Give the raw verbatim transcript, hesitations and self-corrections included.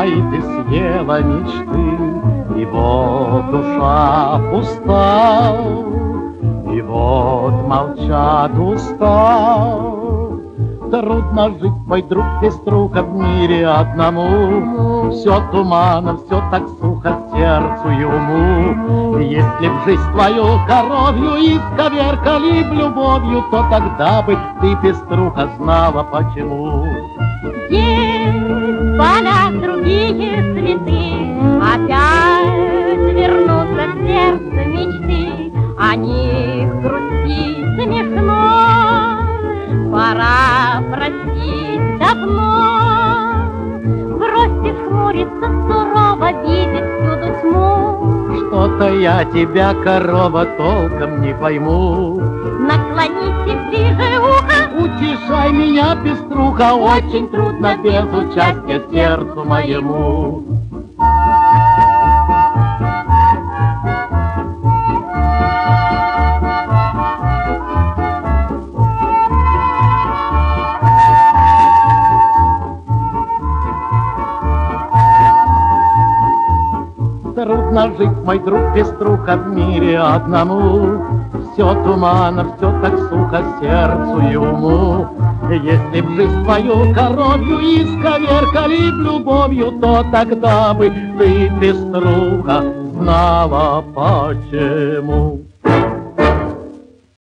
Ай, ты съела мечты, и вот душа пуста, и вот молчат уста. Трудно жить, мой друг, пеструха, в мире одному. Все туманом, все так сухо сердцу и уму. Если б жизнь твою коровью исковеркали б любовью, то тогда бы ты, пеструха, знала почему. Есть поля другие цветы, опять вернутся в сердце мечты. О них грустить смешно, пора простить давно. Бросив хмуриться сурово, видит всюду тьму. Что-то я тебя, корова, толком не пойму. Наклоните ближе ухо, утешай меня, пеструха, очень трудно без участия сердцу моему. Трудно жить, мой друг, пеструха, в мире одному. Все туманно, все так сухо сердцу и уму. Если б жизнь твою коровью исковеркали б любовью, то тогда бы ты, пеструха, знала почему.